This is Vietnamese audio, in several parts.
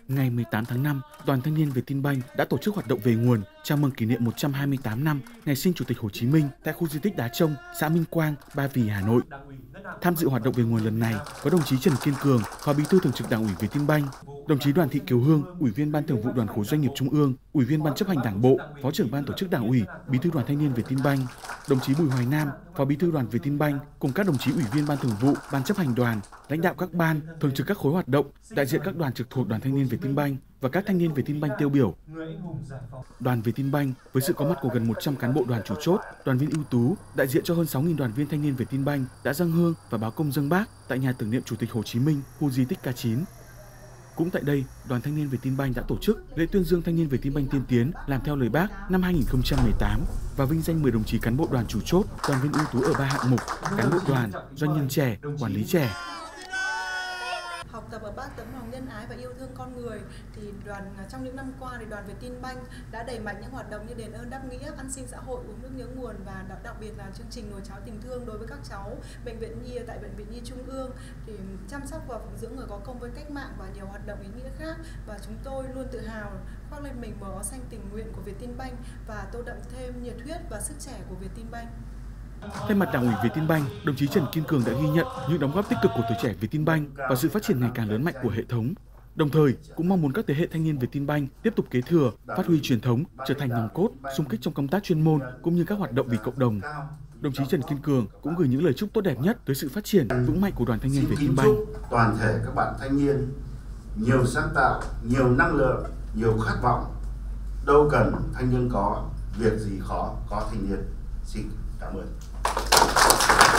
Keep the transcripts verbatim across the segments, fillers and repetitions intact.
Ngày mười tám tháng năm, Đoàn Thanh niên Vietinbank đã tổ chức hoạt động về nguồn chào mừng kỷ niệm một trăm hai mươi tám năm ngày sinh Chủ tịch Hồ Chí Minh tại khu di tích Đá Trông, xã Minh Quang, Ba Vì, Hà Nội. Tham dự hoạt động về nguồn lần này có đồng chí Trần Kiên Cường, Phó Bí thư Thường trực Đảng ủy Vietinbank, đồng chí Đoàn Thị Kiều Hương, Ủy viên Ban Thường vụ Đoàn khối Doanh nghiệp Trung ương, Ủy viên Ban chấp hành Đảng bộ, Phó trưởng Ban tổ chức Đảng ủy, Bí thư Đoàn Thanh niên Vietinbank, đồng chí Bùi Hoài Nam, Phó Bí thư Đoàn Vietinbank cùng các đồng chí Ủy viên Ban Thường vụ, Ban chấp hành đoàn, lãnh đạo các ban, thường trực các khối hoạt động, đại diện các đoàn trực thuộc Đoàn Thanh niên Vietinbank và các thanh niên Vietinbank tiêu biểu. Đoàn Vietinbank với sự có mặt của gần một trăm cán bộ đoàn chủ chốt, đoàn viên ưu tú, đại diện cho hơn sáu nghìn đoàn viên thanh niên Vietinbank đã dâng hương và báo công dâng Bác tại nhà tưởng niệm Chủ tịch Hồ Chí Minh, khu di tích K chín. Cũng tại đây, Đoàn Thanh niên Vietinbank đã tổ chức lễ tuyên dương thanh niên Vietinbank tiên tiến làm theo lời Bác năm hai nghìn không trăm mười tám và vinh danh mười đồng chí cán bộ đoàn chủ chốt, đoàn viên ưu tú ở ba hạng mục: cán bộ đoàn, doanh nhân trẻ, quản lý trẻ. Học tập ở Bác tấm lòng nhân ái và yêu thương con người thì đoàn trong những năm qua thì đoàn Vietinbank đã đẩy mạnh những hoạt động như đền ơn đáp nghĩa, ăn xin xã hội, uống nước nhớ nguồn và đặc, đặc biệt là chương trình nồi cháo tình thương đối với các cháu bệnh viện nhi tại bệnh viện nhi Trung ương, thì chăm sóc và phụng dưỡng người có công với cách mạng và nhiều hoạt động ý nghĩa khác. Và chúng tôi luôn tự hào khoác lên mình màu áo xanh tình nguyện của Vietinbank và tô đậm thêm nhiệt huyết và sức trẻ của Vietinbank. Thay mặt Đảng ủy Vietinbank, đồng chí Trần Kiên Cường đã ghi nhận những đóng góp tích cực của tuổi trẻ Vietinbank và sự phát triển ngày càng lớn mạnh của hệ thống. Đồng thời, cũng mong muốn các thế hệ thanh niên Vietinbank tiếp tục kế thừa, phát huy truyền thống, trở thành nòng cốt, xung kích trong công tác chuyên môn cũng như các hoạt động vì cộng đồng. Đồng chí Trần Kiên Cường cũng gửi những lời chúc tốt đẹp nhất tới sự phát triển vững mạnh của Đoàn Thanh niên Vietinbank. Toàn thể các bạn thanh niên nhiều sáng tạo, nhiều năng lượng, nhiều khát vọng. Đâu cần thanh niên có, việc gì khó có thanh niên. Xin cảm ơn.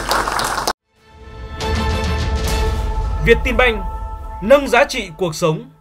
Vietinbank nâng giá trị cuộc sống.